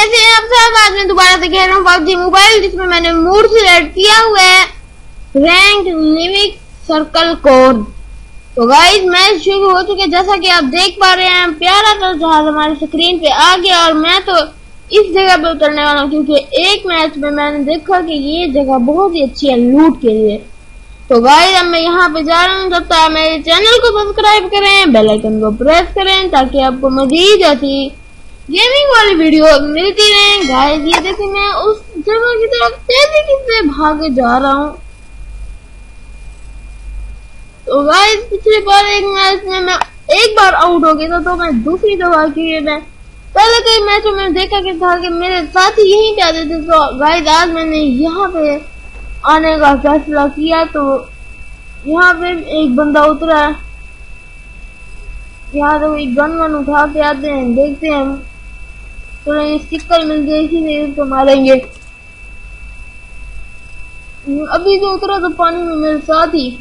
कैसे हैं आप सब। आज मैं दोबारा से कह रहा हूँ PUBG मोबाइल, जिसमें मैंने मूड सिलेक्ट किया हुआ है रैंक लिमिक सर्कल कोर। तो गाइस मैच शुरू हो चुके, जैसा कि आप देख पा रहे हैं प्यारा सा जहाज हमारी स्क्रीन पे आ गया। और मैं तो इस जगह पे उतरने वाला हूँ, क्योंकि एक मैच में मैंने देखा कि ये जगह बहुत ही अच्छी है लूट के लिए। तो गाइस अब मैं यहाँ पे जा रहा हूँ। तब तक मेरे चैनल को सब्सक्राइब करें, बेल आइकन को प्रेस करें, ताकि आपको मजीद ऐसी गेमिंग वाली वीडियो मिलती रहे। गाइस ये देखिए मैं उस जगह की तरफ तेजी से भागे जा रहा हूँ। तो गाइस पिछली बार एक मैच में मैं एक बार आउट हो गया था, तो मैं दूसरी दफा की मैं पहले कई मैचों में देखा कि था कि मेरे साथी यहीं पे आते थे। तो गाइस आज मैंने यहाँ पे आने का फैसला किया। तो यहाँ पे एक बंदा उतरा है, यहाँ तो एक गन वन उठा के आते हैं, देखते हैं। तो ये स्टिकर मिल गया, इसी से इसको मारेंगे। अभी जो उतरा तो पानी में मेरे साथ ही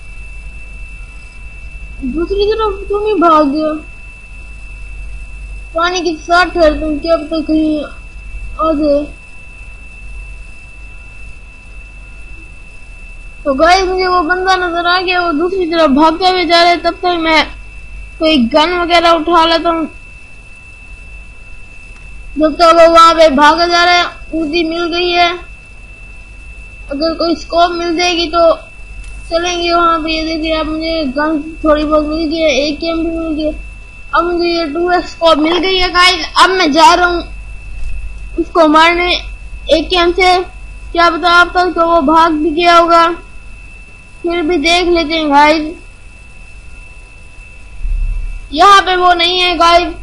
दूसरी तरफ क्यों नहीं भाग गया, पानी के साथ ठहरते हैं, क्या पता कहीं आ जाए। तो गाइस मुझे वो बंदा नजर आ गया, वो दूसरी तरफ भागते हुए जा रहे हैं। तब तक मैं कोई गन वगैरह उठा लेता हूँ। जब तक वो वहां पे भागा जा रहा है, उसी मिल गई है। अगर कोई स्कोप मिल जाएगी तो चलेंगे वहां पे। ये देखिए अब मुझे गन थोड़ी बहुत मिल गई है, एक गेम भी मिल गया। अब मुझे ये 2x स्कोप मिल गई है गाइस। अब मैं जा रहा हूँ उसको मारने एक गेम से। क्या पता अब तक तो वो भाग भी गया होगा, फिर भी देख लेते हैं गाइस। यहाँ पे वो नहीं है गाइस,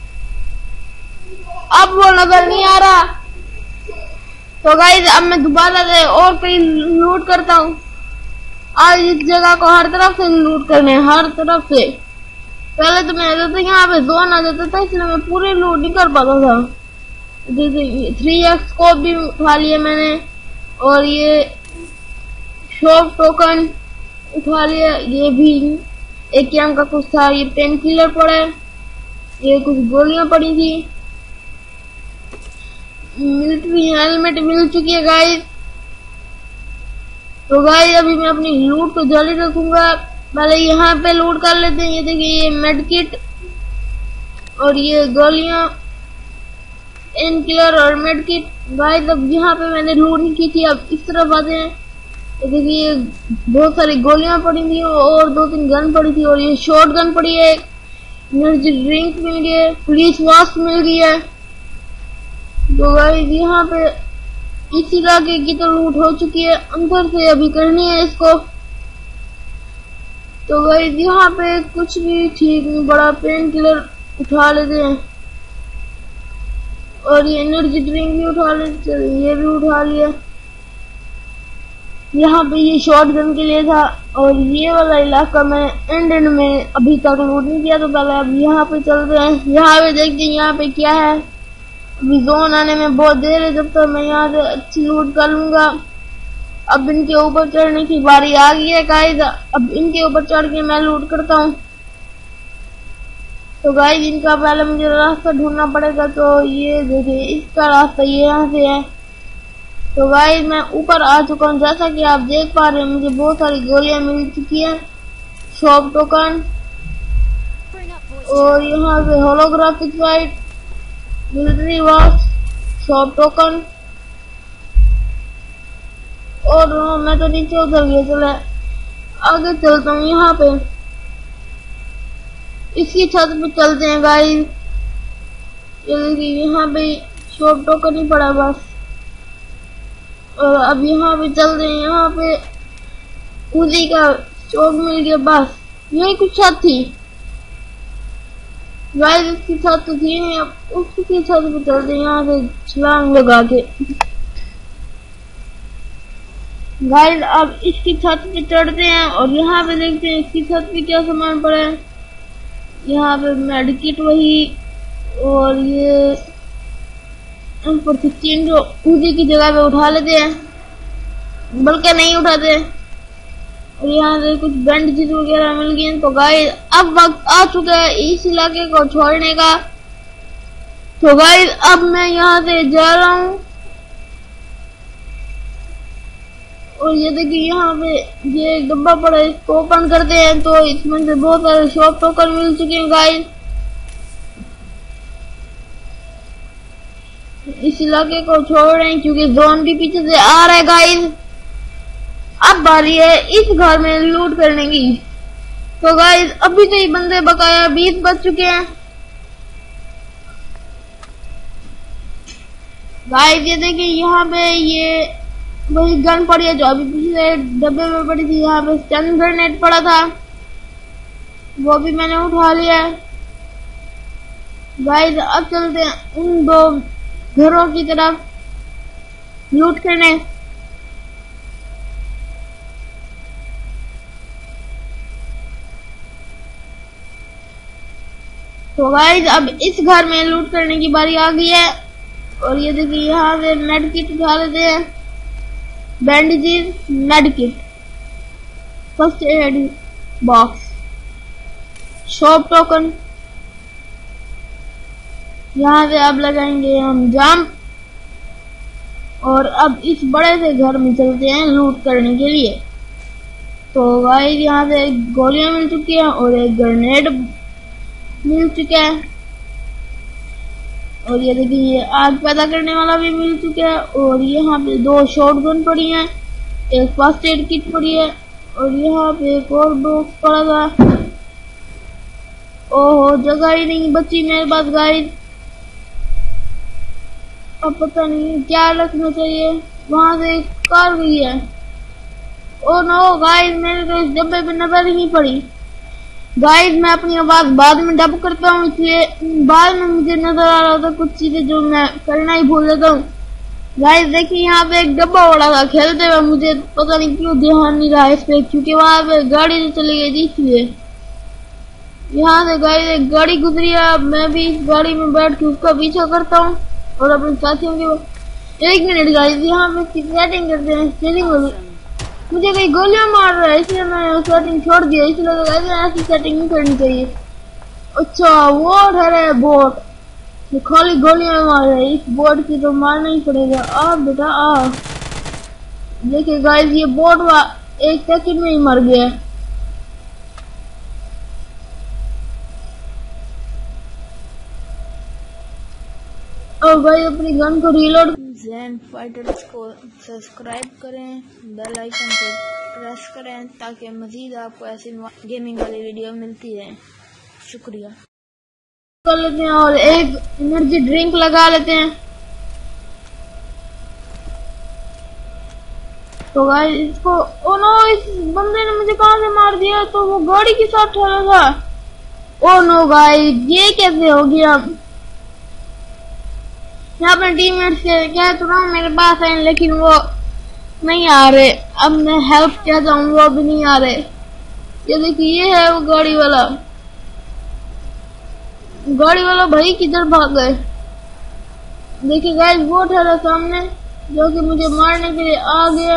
अब वो नजर नहीं आ रहा। तो गाइस अब मैं दोबारा से और कहीं लूट करता हूँ। आज इस जगह को हर तरफ से लूट करने, हर तरफ से। पहले तो मैं तो यहाँ पे जोन आ जाता था, इसलिए मैं पूरे लूट नहीं कर पाता था। जैसे 3x स्कोप भी उठा लिया मैंने, और ये शॉप टोकन उठा लिया। ये भी एक कैम का कुछ था, ये पेन किलर पड़ा है, ये कुछ गोलियां पड़ी थी, मिलिट्री हेलमेट मिल चुकी है गाइस। तो गाइस अभी मैं अपनी लूट को जारी रखूंगा। पहले यहाँ पे लूट कर लेते हैं। ये देखिए ये मेडकिट और ये गोलियां, पेन किलर और मेडकिट। गाइस अब यहाँ पे मैंने लूट नहीं की थी, अब इस तरफ आते हैं। तो देखिए बहुत सारी गोलियां पड़ी थी और 2-3 गन पड़ी थी, और ये शॉर्ट गन पड़ी है, एनर्जी ड्रिंक मिल गई है, पुलिस वास्प मिल गई है। तो गाइस यहाँ पे इस इलाके की तो लूट हो चुकी है, अंदर से अभी करनी है इसको। तो गाइस यहाँ पे कुछ भी ठीक नहीं, बड़ा पेन किलर उठा लेते हैं, और ये एनर्जी ड्रिंक भी उठा लेते, ये भी उठा लिया। यहाँ पे ये शॉर्ट गन के लिए था, और ये वाला इलाका मैं एंड में अभी तक लूट नहीं किया। तो पहले अब यहाँ पे चलते हैं, यहाँ पे देखते हैं यहाँ पे क्या है। अभी जोन आने में बहुत देर है, जब तक मैं यहाँ से अच्छी लूट कर लूंगा। अब इनके ऊपर चढ़ने की बारी आ गई है गाइस, अब इनके ऊपर चढ़ के मैं लूट करता हूँ। तो गाइस इनका पहले मुझे रास्ता ढूंढना पड़ेगा। तो ये देखिए इसका रास्ता ये यहाँ से है। तो गाइस मैं ऊपर आ चुका हूँ, जैसा कि आप देख पा रहे हैं। मुझे बहुत सारी गोलियां मिल चुकी हैं, शॉप टोकन, और यहाँ पे holographic fight, military watch, shop token. और मैं तो नीचे उतर गया, चले आगे चलता हूँ। यहाँ पे इसकी छत पे चलते हैं गाइस। ये देखिए यहाँ पे शॉप टोकन ही पड़ा बस। और अब यहाँ पे चलते हैं, यहाँ पे उसी का चौक मिल गया बस। यही कुछ छत थी गाइस, इसकी छत तो थी नहीं, अब उसकी छत पे चलते हैं यहाँ से छलांग लगा के। गाइस अब इसकी छत पे चढ़ते हैं, और यहाँ पे देखते हैं इसकी छत पे क्या सामान पड़ा है। यहाँ पे मेडकिट वही, और ये M416 जो उसी की जगह पे उठा लेते हैं, बल्कि नहीं उठाते। और यहाँ से कुछ बैंडेजेस वगैरह मिल गए। तो गाइस अब वक्त आ चुका है इस इलाके को छोड़ने का। तो गाइस अब मैं यहाँ से जा रहा हूँ और ये देखिए यहाँ पे ये एक डब्बा पड़ा है, इसको ओपन करते हैं तो इसमें से बहुत सारे शॉप टोकन मिल चुके हैं गाइस। इस इलाके को छोड़ रहे हैं क्योंकि जोन भी पीछे से आ रहा है गाइस। अब बारी है इस घर में लूट करने की। तो गाइस अभी तो ये बंदे बकाया 20 बज चुके हैं गाइस। ये देखिए यहाँ पे ये वही गन पड़ी है जो अभी पिछले डब्बे में पड़ी थी। यहाँ पे स्टन ग्रेनेड पड़ा था, वो भी मैंने उठा लिया है गाइस। अब चलते हैं उन दो घरों की तरफ लूट करने। तो गाइस अब इस घर में लूट करने की बारी आ गई है और ये देखिए यहाँ से मेड किट उठा लेते हैं। Bandages, med kit, first aid box, shop token. यहाँ से अब लगाएंगे हम जंप और अब इस बड़े से घर में चलते हैं लूट करने के लिए। तो गाइस यहाँ से गोलियां मिल चुकी हैं और एक ग्रेनेड मिल चुका है और ये देखिए ये आग पैदा करने वाला भी मिल चुका है और यहाँ पे 2 शॉटगन पड़ी हैं, एक फर्स्ट एड किट पड़ी है और यहाँ पे एक और बॉक्स पड़ा था। ओहो जगह ही नहीं बची मेरे पास गाइस। अब पता नहीं क्या रखना चाहिए। वहां से एक कार गई है। ओ नो गाइस मेरे तो इस डब्बे पे नजर ही नहीं पड़ी गाइस। मैं अपनी आवाज बाद में डब करता हूँ इसलिए बाद में मुझे नजर आ रहा था कुछ चीजें जो मैं करना ही भूल जाता हूँ गाइस। देखिए यहाँ पे एक डब्बा उड़ा था खेलते हुए, मुझे पता नहीं क्यों ध्यान नहीं रहा इस पे क्योंकि वहां पे गाड़ी तो चली गई थी इसलिए। यहाँ से गाइस एक गाड़ी गुजरी है, मैं भी इस गाड़ी में बैठ के उसका पीछा करता हूँ और अपने साथियों के। 1 मिनट गाइस यहाँ पे सेटिंग करते हैं। स्टीयरिंग मुझे कई गोलियां मार रहा है इसलिए मैं सेटिंग छोड़ दिया, इसलिए तो गाइस ऐसी सेटिंग नहीं करनी चाहिए। अच्छा वो ठहरे बोट, ये खाली गोलियां मार रहा है, इस बोट की तो मारना ही पड़ेगा। आ बेटा आ। देखिए गाइस ये बोट 1 सेकंड में ही मर गया। और भाई अपनी गन को रीलोड। ज़ेन फाइटर्स को सब्सक्राइब करें, बेल आइकन को प्रेस करें ताकि मजीद आपको ऐसी गेमिंग वाली वीडियो मिलती रहे। शुक्रिया। कर लेते हैं और एक एनर्जी ड्रिंक लगा लेते हैं। तो गाइस इसको ओ नो इस बंदे ने मुझे कहां से मार दिया, तो वो गाड़ी के साथ ठहरा था। ओ नो गाइस ये कैसे हो गया। मैं अपने टीममेट से कह तो रहा हूँ मेरे पास है लेकिन वो नहीं आ रहे। अब मैं हेल्प चाहता हूँ वो भी नहीं आ रहे। ये देखिए ये है वो गाड़ी वाला भाई किधर भाग गए। देखिए गाइस वो ठहरा सामने जो कि मुझे मारने के लिए आ गया।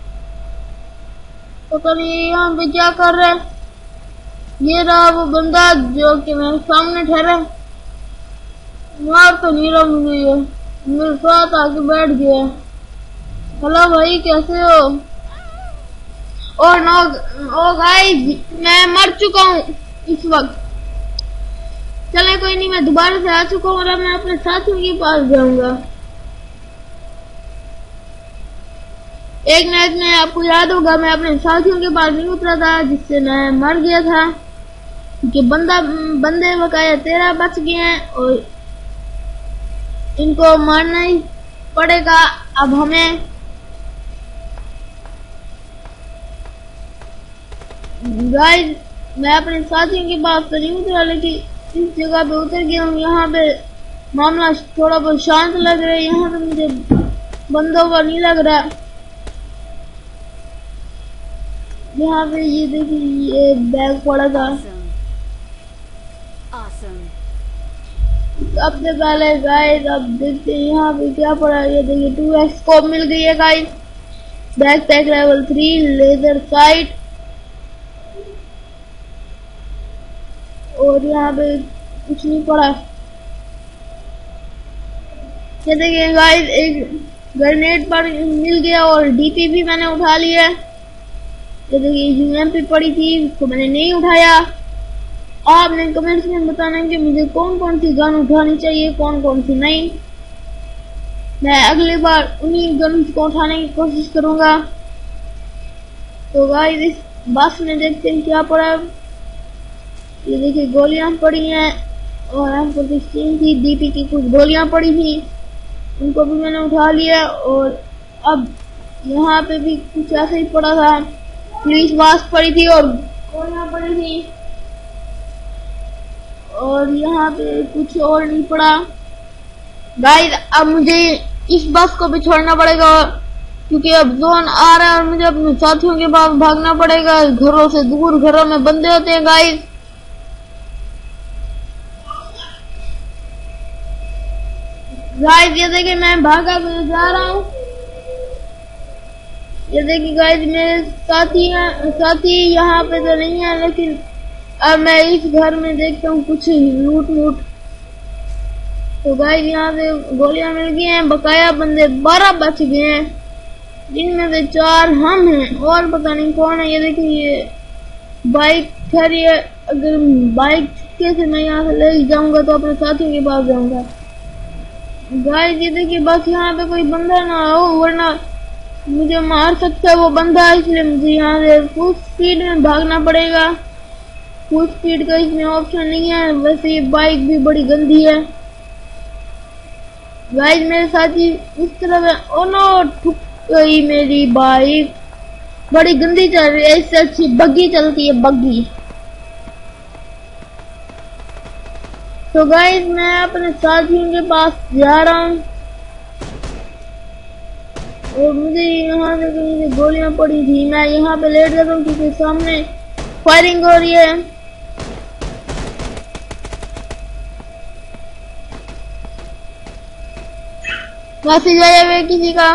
पता नहीं यहाँ पे क्या कर रहा है। ये रहा वो बंदा जो कि मेरे सामने ठहरा। मार तो नहीं रहा मुझे, ये मेरे साथ आके बैठ गया। हेलो भाई कैसे हो। और नो ओ गाइस मैं मर चुका हूँ इस वक्त। चले कोई नहीं, मैं दोबारा से आ चुका हूँ और अब मैं अपने साथियों के पास जाऊंगा। एक मैच में आपको याद होगा मैं अपने साथियों के पास नहीं उतरा था जिससे मैं मर गया था क्योंकि बंदे बकाया 13 बच गए हैं और इनको मारना ही पड़ेगा अब हमें। गाइस मैं अपने साथियों के पास तो नहीं उतरा लेकिन इस जगह पे उतर गया हूँ। यहाँ पे मामला थोड़ा बहुत शांत लग रहा है, यहाँ पे मुझे बंदों का नहीं लग रहा। यहाँ पे ये देखिए ये बैग पड़ा था। सबसे पहले गाइस अब देखते हैं यहाँ पे क्या पड़ा है। ये देखिए 2x स्कोप मिल गई है guys, backpack level 3, laser sight और यहाँ पे कुछ नहीं पड़ा। ये देखिए गाइस, एक ग्रेनेड पर मिल गया और डीपी भी मैंने उठा लिया। ये देखिए यूएमपी पड़ी थी, उसको मैंने नहीं उठाया। आपने कमेंट्स में बताना है कि मुझे कौन कौन सी गन उठानी चाहिए, कौन कौन सी नहीं। मैं अगली बार उन्हीं गन्स को उठाने की कोशिश करूंगा। तो गाइस इस बस में देखते हैं क्या पड़ा। ये देखिए गोलियां पड़ी हैं और यहाँ पर थी डीपी की कुछ गोलियां पड़ी थी, उनको भी मैंने उठा लिया। और अब यहाँ पे भी कुछ ऐसा ही पड़ा था, पुलिस बस पड़ी थी और गोलियां पड़ी थी। और यहाँ पे कुछ और नहीं पड़ा। गाइस अब मुझे इस बस को भी छोड़ना पड़ेगा क्योंकि अब जोन आ रहा है और मुझे अपने साथियों के पास भागना पड़ेगा। घरों से दूर, घरों में बंदे होते हैं गाइस। ये देखिए मैं भागा जा रहा हूँ। ये देखिए गाइस मेरे साथी यहाँ पे तो नहीं है, लेकिन अब मैं इस घर में देखता हूँ कुछ लूट मूट। तो गाइस यहाँ पे गोलियां मिल गई हैं, बकाया बंदे 12 बच गए हैं, जिनमें से 4 हम हैं और पता नहीं कौन है। ये देखिए ये बाइक खड़ी है, अगर बाइक से मैं यहाँ से ले जाऊंगा तो अपने साथियों के पास जाऊंगा। गाइस ये देखिए बस यहाँ पे कोई बंदा ना हो वरना मुझे मार सकता है वो बंदा, इसलिए मुझे यहाँ से फुल स्पीड में भागना पड़ेगा। फुल स्पीड का इसमें ऑप्शन नहीं है, वैसे ये बाइक भी बड़ी गंदी है। गाइस मेरे साथी इस तरफ है। ओ नो, ठुक गई मेरी बाइक, बड़ी गंदी चल रही है। इससे अच्छी बग्गी चलती है, बग्गी। तो गाइस मैं अपने साथियों के पास जा रहा हूँ और मुझे यहाँ से कहीं से गोलियां पड़ी थी। मैं यहाँ पे लेट जाता हूँ क्योंकि सामने फायरिंग हो रही है। मैसेज आया हुआ किसी का।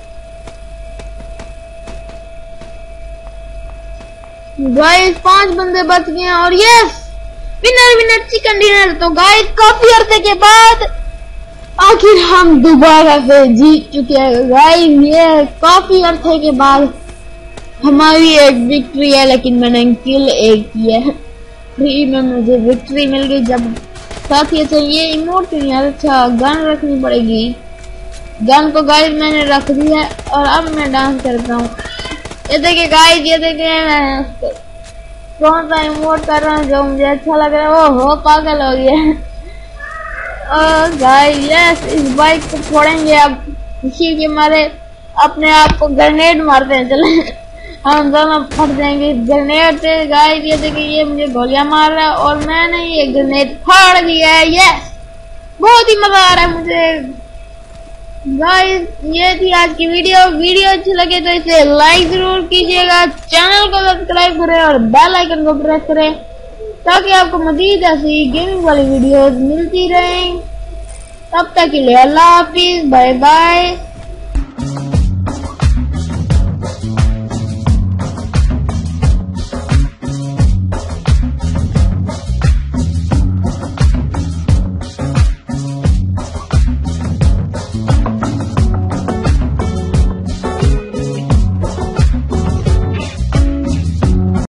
गाइस 5 बंदे बच गए हैं और यस विनर चिकन डिनर। तो गाइस काफी अरसे के बाद आखिर हम दोबारा से जीत चुके हैं। गाइस ये काफी अरसे के बाद हमारी एक विक्ट्री है, लेकिन मैंने किल एक किया है। फ्री में मुझे विक्ट्री मिल गई। जब साथी चाहिए इमोट नहीं है, अच्छा गन रखनी पड़ेगी। गन तो गाइस मैंने रख दी है और अब मैं डांस करता हूँ। ये देखिए गाइस, ये देखिए मैं कौन सा इमोट कर रहा हूँ जो मुझे अच्छा लग रहा है। वो हो पागल हो गया। और गाइस यस इस बाइक को फोड़ेंगे अब, इसी के मारे अपने आप को ग्रेनेड मारते हैं। चले हम दोनों फट जाएंगे ग्रेनेड से। गाइस ये देखिए ये मुझे गोलियां मार रहा है और मैंने ये ग्रेनेड फाड़ दिया है। यस बहुत ही मजा आ रहा है मुझे। गाइस ये थी आज की वीडियो अच्छी लगे तो इसे लाइक जरूर कीजिएगा, चैनल को सब्सक्राइब करें और बेल आइकन को प्रेस करें ताकि आपको मजीद ऐसी गेमिंग वाली वीडियोस मिलती रहें। तब तक के लिए अल्लाह हाफिज, बाय बाय।